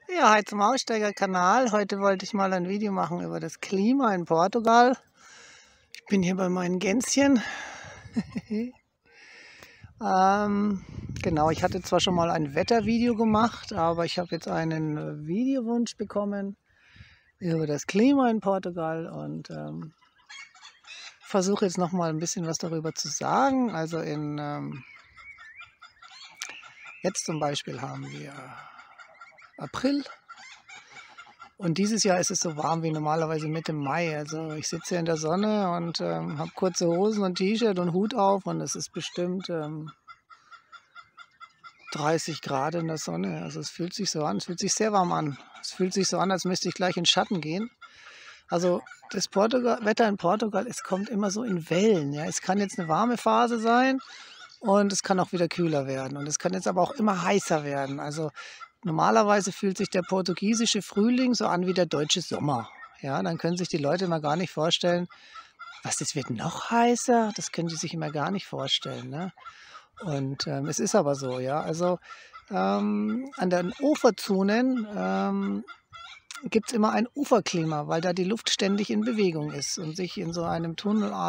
Ja, hi zum Aussteigerkanal. Heute wollte ich mal ein Video machen über das Klima in Portugal. Ich bin hier bei meinen Gänschen. Genau, ich hatte zwar schon mal ein Wettervideo gemacht, aber ich habe jetzt einen Videowunsch bekommen über das Klima in Portugal und versuche jetzt noch mal ein bisschen was darüber zu sagen. Also jetzt zum Beispiel haben wir April. Und dieses Jahr ist es so warm wie normalerweise Mitte Mai. Also ich sitze hier in der Sonne und habe kurze Hosen und T-Shirt und Hut auf und es ist bestimmt 30 Grad in der Sonne. Also es fühlt sich so an, es fühlt sich sehr warm an. Es fühlt sich so an, als müsste ich gleich in den Schatten gehen. Also das Wetter in Portugal, es kommt immer so in Wellen. Ja. Es kann jetzt eine warme Phase sein und es kann auch wieder kühler werden. Und es kann jetzt aber auch immer heißer werden. Also normalerweise fühlt sich der portugiesische Frühling so an wie der deutsche Sommer. Ja, dann können sich die Leute immer gar nicht vorstellen, was, das wird noch heißer? Das können die sich immer gar nicht vorstellen. Ne? Und es ist aber so, ja. Also an den Uferzonen gibt es immer ein Uferklima, weil da die Luft ständig in Bewegung ist und sich in so einem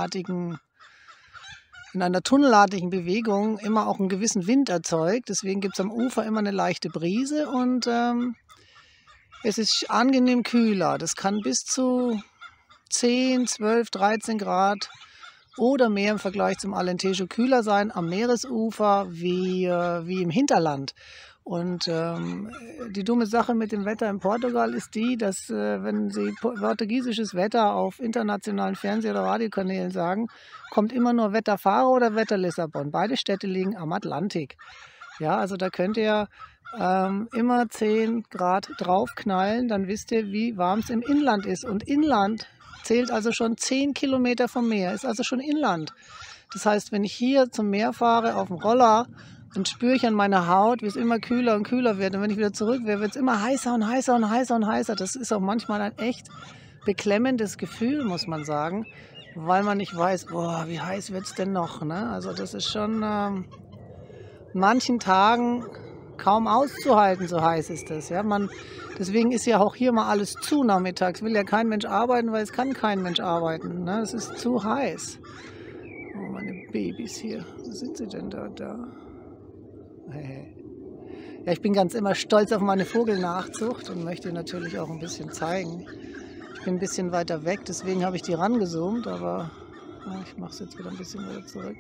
in einer tunnelartigen Bewegung immer auch einen gewissen Wind erzeugt. Deswegen gibt es am Ufer immer eine leichte Brise und es ist angenehm kühler. Das kann bis zu 10, 12, 13 Grad oder mehr im Vergleich zum Alentejo kühler sein am Meeresufer wie im Hinterland. Und die dumme Sache mit dem Wetter in Portugal ist die, dass wenn Sie portugiesisches Wetter auf internationalen Fernseh- oder Radiokanälen sagen, kommt immer nur Wetter Faro oder Wetter Lissabon. Beide Städte liegen am Atlantik. Ja, also da könnt ihr immer 10 Grad draufknallen, dann wisst ihr, wie warm es im Inland ist. Und Inland zählt also schon 10 Kilometer vom Meer, ist also schon Inland. Das heißt, wenn ich hier zum Meer fahre auf dem Roller, dann spüre ich an meiner Haut, wie es immer kühler und kühler wird. Und wenn ich wieder zurück wäre, wird es immer heißer und heißer und heißer und heißer. Das ist auch manchmal ein echt beklemmendes Gefühl, muss man sagen, weil man nicht weiß, boah, wie heiß wird es denn noch. Ne? Also das ist schon manchen Tagen kaum auszuhalten, so heiß ist das. Ja? Deswegen ist ja auch hier mal alles zu nachmittags. Will ja kein Mensch arbeiten, weil es kann kein Mensch arbeiten. Ne? Es ist zu heiß. Oh, meine Babys hier. Wo sind sie denn da? Ja, ich bin ganz immer stolz auf meine Vogelnachzucht und möchte natürlich auch ein bisschen zeigen. Ich bin ein bisschen weiter weg, deswegen habe ich die rangezoomt, aber ja, ich mache es jetzt wieder ein bisschen weiter zurück.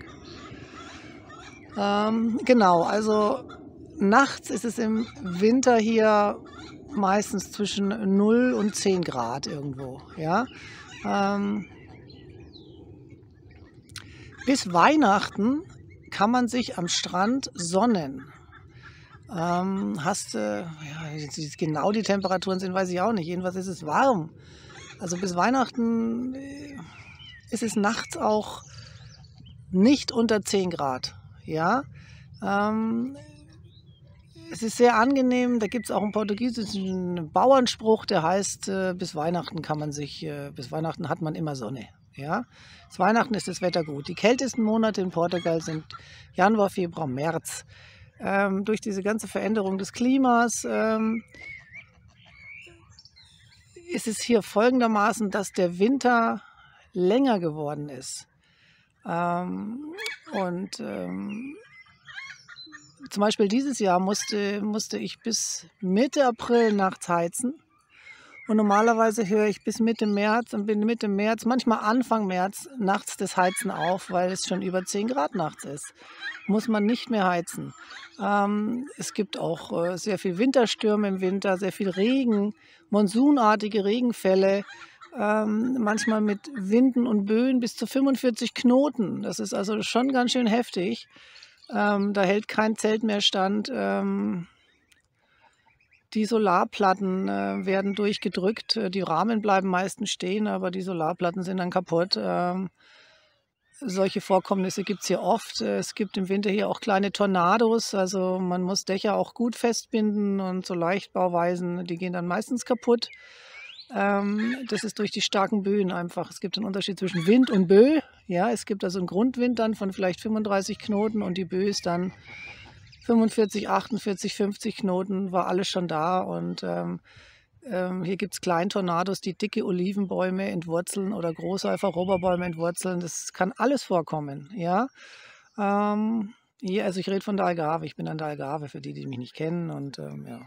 Genau, also nachts ist es im Winter hier meistens zwischen 0 und 10 Grad irgendwo. Ja? Bis Weihnachten kann man sich am Strand sonnen. Ja, genau die Temperaturen sind, weiß ich auch nicht. Jedenfalls ist es warm. Also bis Weihnachten ist es nachts auch nicht unter 10 Grad. Ja? Es ist sehr angenehm. Da gibt es auch einen portugiesischen Bauernspruch, der heißt, bis Weihnachten bis Weihnachten hat man immer Sonne. Ja? Bis Weihnachten ist das Wetter gut. Die kältesten Monate in Portugal sind Januar, Februar, März. Durch diese ganze Veränderung des Klimas ist es hier folgendermaßen, dass der Winter länger geworden ist. Zum Beispiel dieses Jahr musste ich bis Mitte April nachts heizen. Und normalerweise höre ich bis Mitte März und bin Mitte März, manchmal Anfang März, nachts das Heizen auf, weil es schon über 10 Grad nachts ist. Muss man nicht mehr heizen. Es gibt auch sehr viel Winterstürme im Winter, sehr viel Regen, monsunartige Regenfälle, manchmal mit Winden und Böen bis zu 45 Knoten. Das ist also schon ganz schön heftig. Da hält kein Zelt mehr stand. Die Solarplatten werden durchgedrückt. Die Rahmen bleiben meistens stehen, aber die Solarplatten sind dann kaputt. Solche Vorkommnisse gibt es hier oft. Es gibt im Winter hier auch kleine Tornados. Also man muss Dächer auch gut festbinden und so Leichtbauweisen, die gehen dann meistens kaputt. Das ist durch die starken Böen einfach. Es gibt einen Unterschied zwischen Wind und Böe. Ja, es gibt also einen Grundwind dann von vielleicht 35 Knoten und die Böe ist dann 45, 48, 50 Knoten war alles schon da. Und hier gibt es Kleintornados, die dicke Olivenbäume entwurzeln oder große Alpha-Rhoba-Bäume entwurzeln. Das kann alles vorkommen. Ja? Hier, also ich rede von der Algarve. Ich bin an der Algarve, für die, die mich nicht kennen. Und ja.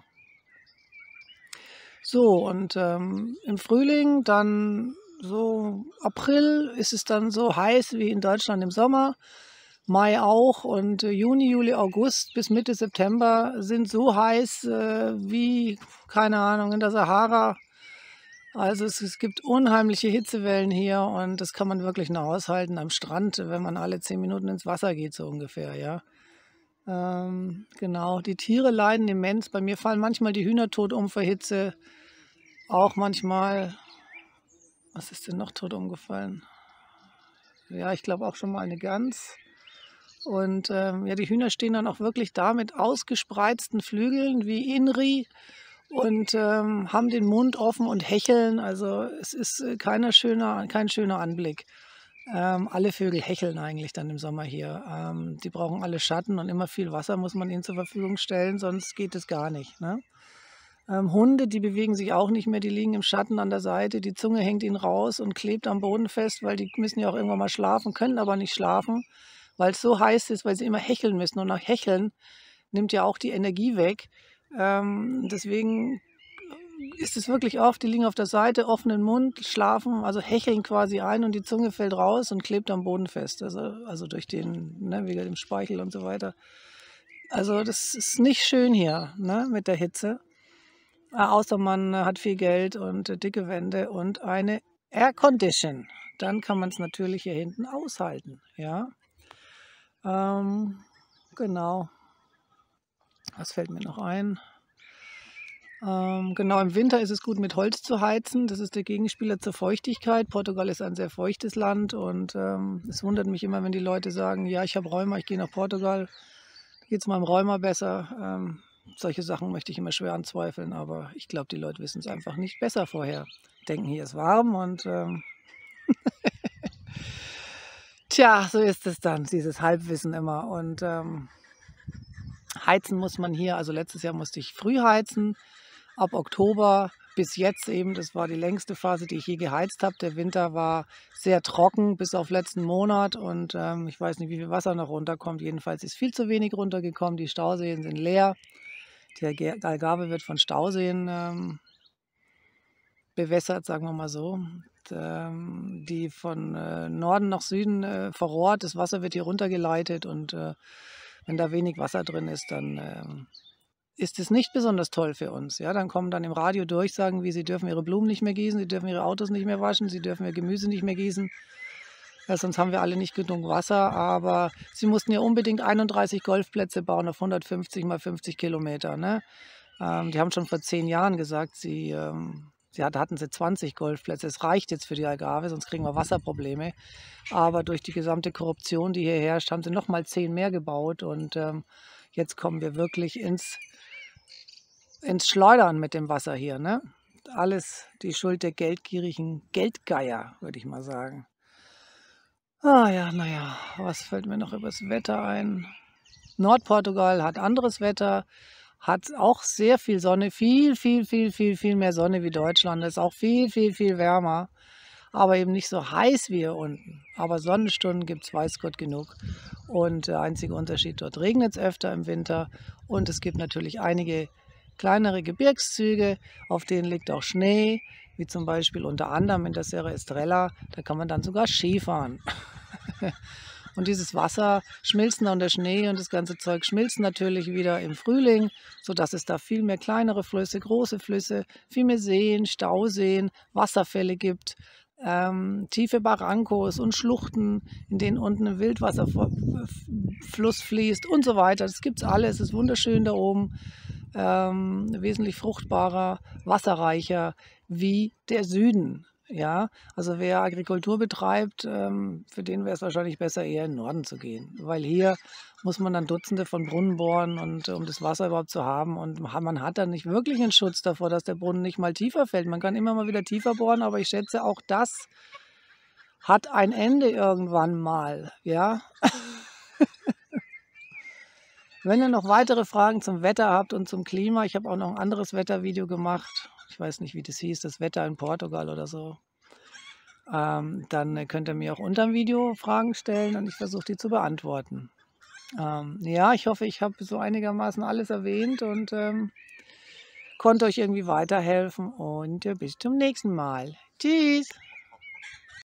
So, und im Frühling, dann so April, ist es dann so heiß wie in Deutschland im Sommer. Mai auch, und Juni, Juli, August bis Mitte September sind so heiß wie, keine Ahnung, in der Sahara. Also es gibt unheimliche Hitzewellen hier, und das kann man wirklich nur aushalten am Strand, wenn man alle 10 Minuten ins Wasser geht, so ungefähr, ja. Genau, die Tiere leiden immens. Bei mir fallen manchmal die Hühner tot um vor Hitze. Auch manchmal, was ist denn noch tot umgefallen? Ja, ich glaube auch schon mal eine Gans. Und ja, die Hühner stehen dann auch wirklich da mit ausgespreizten Flügeln wie Inri und haben den Mund offen und hecheln. Also es ist kein schöner Anblick. Alle Vögel hecheln eigentlich dann im Sommer hier. Die brauchen alle Schatten, und immer viel Wasser muss man ihnen zur Verfügung stellen, sonst geht es gar nicht, ne? Hunde, die bewegen sich auch nicht mehr, die liegen im Schatten an der Seite, die Zunge hängt ihnen raus und klebt am Boden fest, weil die müssen ja auch irgendwann mal schlafen, können aber nicht schlafen, weil es so heiß ist, weil sie immer hecheln müssen. Und nach Hecheln nimmt ja auch die Energie weg. Deswegen ist es wirklich oft, die liegen auf der Seite, offenen Mund, schlafen, also hecheln quasi ein, und die Zunge fällt raus und klebt am Boden fest, also durch den, ne, wegen dem Speichel und so weiter. Also das ist nicht schön hier, ne, mit der Hitze. Außer man hat viel Geld und dicke Wände und eine Aircondition. Dann kann man es natürlich hier hinten aushalten. Ja, genau. Was fällt mir noch ein? Genau, im Winter ist es gut, mit Holz zu heizen. Das ist der Gegenspieler zur Feuchtigkeit. Portugal ist ein sehr feuchtes Land, und es wundert mich immer, wenn die Leute sagen, ja, ich habe Rheuma, ich gehe nach Portugal, geht es meinem Rheuma besser. Solche Sachen möchte ich immer schwer anzweifeln, aber ich glaube, die Leute wissen es einfach nicht besser vorher. Denken, hier ist warm, und tja, so ist es dann, dieses Halbwissen immer. Und heizen muss man hier, also letztes Jahr musste ich früh heizen, ab Oktober bis jetzt eben, das war die längste Phase, die ich je geheizt habe. Der Winter war sehr trocken bis auf letzten Monat, und ich weiß nicht, wie viel Wasser noch runterkommt. Jedenfalls ist viel zu wenig runtergekommen, die Stauseen sind leer. Die Algarve wird von Stauseen bewässert, sagen wir mal so, die von Norden nach Süden verrohrt. Das Wasser wird hier runtergeleitet, und wenn da wenig Wasser drin ist, dann ist es nicht besonders toll für uns. Ja, dann kommen dann im Radio Durchsagen, wie sie dürfen ihre Blumen nicht mehr gießen, sie dürfen ihre Autos nicht mehr waschen, sie dürfen ihr Gemüse nicht mehr gießen. Ja, sonst haben wir alle nicht genug Wasser, aber sie mussten ja unbedingt 31 Golfplätze bauen auf 150 mal 50 Kilometer. Ne? Die haben schon vor 10 Jahren gesagt, da hatten sie 20 Golfplätze. Es reicht jetzt für die Algarve, sonst kriegen wir Wasserprobleme. Aber durch die gesamte Korruption, die hier herrscht, haben sie noch mal 10 mehr gebaut, und jetzt kommen wir wirklich ins Schleudern mit dem Wasser hier. Ne? Alles die Schuld der geldgierigen Geldgeier, würde ich mal sagen. Ah ja, naja, was fällt mir noch über das Wetter ein? Nordportugal hat anderes Wetter, hat auch sehr viel Sonne, viel mehr Sonne wie Deutschland, ist auch viel wärmer, aber eben nicht so heiß wie hier unten. Aber Sonnenstunden gibt es, weiß Gott, genug. Und der einzige Unterschied, dort regnet es öfter im Winter, und es gibt natürlich einige kleinere Gebirgszüge, auf denen liegt auch Schnee, wie zum Beispiel unter anderem in der Serra Estrela, da kann man dann sogar Ski fahren. Und dieses Wasser schmilzt dann, der Schnee und das ganze Zeug schmilzt natürlich wieder im Frühling, sodass es da viel mehr kleinere Flüsse, große Flüsse, viel mehr Seen, Stauseen, Wasserfälle gibt, tiefe Barrancos und Schluchten, in denen unten ein Wildwasserfluss fließt und so weiter. Das gibt es alles, es ist wunderschön da oben, wesentlich fruchtbarer, wasserreicher wie der Süden. Ja, also wer Agrikultur betreibt, für den wäre es wahrscheinlich besser, eher in den Norden zu gehen. Weil hier muss man dann Dutzende von Brunnen bohren, und um das Wasser überhaupt zu haben. Und man hat dann nicht wirklich einen Schutz davor, dass der Brunnen nicht mal tiefer fällt. Man kann immer mal wieder tiefer bohren, aber ich schätze, auch das hat ein Ende irgendwann mal. Ja. Wenn ihr noch weitere Fragen zum Wetter habt und zum Klima, ich habe auch noch ein anderes Wettervideo gemacht. Ich weiß nicht, wie das hieß, das Wetter in Portugal oder so. Dann könnt ihr mir auch unter dem Video Fragen stellen und ich versuche die zu beantworten. Ja, ich hoffe, ich habe so einigermaßen alles erwähnt und konnte euch irgendwie weiterhelfen und bis zum nächsten Mal. Tschüss!